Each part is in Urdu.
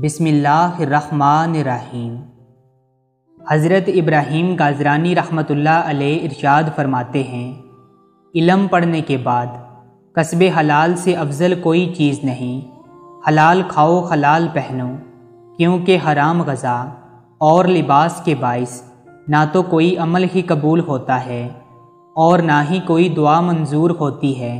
بسم اللہ الرحمن الرحیم۔ حضرت ابراہیم غازرانی رحمۃ اللہ علیہ ارشاد فرماتے ہیں، علم پڑھنے کے بعد کسب حلال سے افضل کوئی چیز نہیں۔ حلال کھاؤ، حلال پہنو، کیونکہ حرام غذا اور لباس کے باعث نہ تو کوئی عمل ہی قبول ہوتا ہے اور نہ ہی کوئی دعا منظور ہوتی ہے۔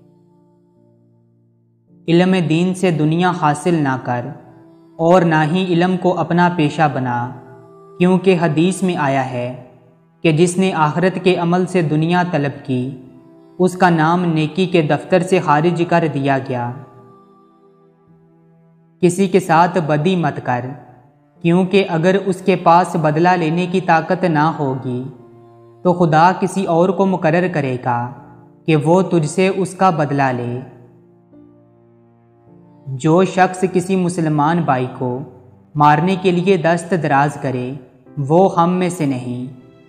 علم دین سے دنیا حاصل نہ کر اور نہ ہی علم کو اپنا پیشہ بنا، کیونکہ حدیث میں آیا ہے کہ جس نے آخرت کے عمل سے دنیا طلب کی، اس کا نام نیکی کے دفتر سے خارج کر دیا گیا۔ کسی کے ساتھ بدی مت کر، کیونکہ اگر اس کے پاس بدلہ لینے کی طاقت نہ ہوگی تو خدا کسی اور کو مقرر کرے گا کہ وہ تجھ سے اس کا بدلہ لے۔ جو شخص کسی مسلمان بھائی کو مارنے کے لیے دست دراز کرے وہ ہم میں سے نہیں۔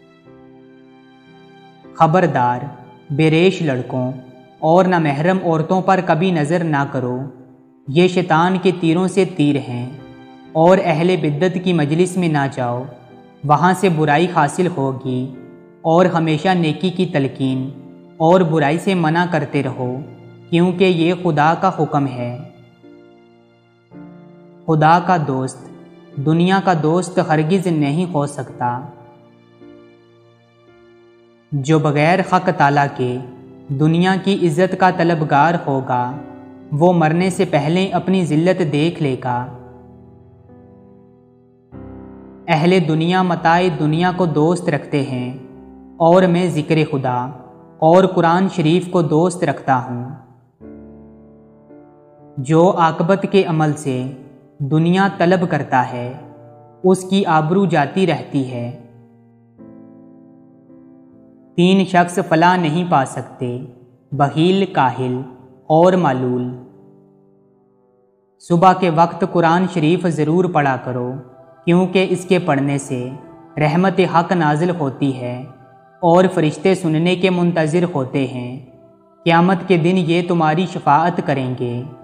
خبردار، بے ریش لڑکوں اور نامحرم عورتوں پر کبھی نظر نہ کرو، یہ شیطان کے تیروں سے تیر ہیں۔ اور اہل بدعت کی مجلس میں نہ جاؤ، وہاں سے برائی حاصل ہوگی، اور ہمیشہ نیکی کی تلقین اور برائی سے منع کرتے رہو، کیونکہ یہ خدا کا حکم ہے۔ خدا کا دوست دنیا کا دوست ہرگز نہیں ہو سکتا۔ جو بغیر حق تعالیٰ کے دنیا کی عزت کا طلبگار ہوگا، وہ مرنے سے پہلے اپنی ذلت دیکھ لے گا۔ اہل دنیا متاع دنیا کو دوست رکھتے ہیں، اور میں ذکر خدا اور قرآن شریف کو دوست رکھتا ہوں۔ جو عاقبت کے عمل سے دنیا طلب کرتا ہے، اس کی آبرو جاتی رہتی ہے۔ 3 شخص فلاح نہیں پا سکتے، بخیل، کاہل اور معلول۔ صبح کے وقت قرآن شریف ضرور پڑھا کرو، کیونکہ اس کے پڑھنے سے رحمت حق نازل ہوتی ہے اور فرشتے سننے کے منتظر ہوتے ہیں۔ قیامت کے دن یہ تمہاری شفاعت کریں گے۔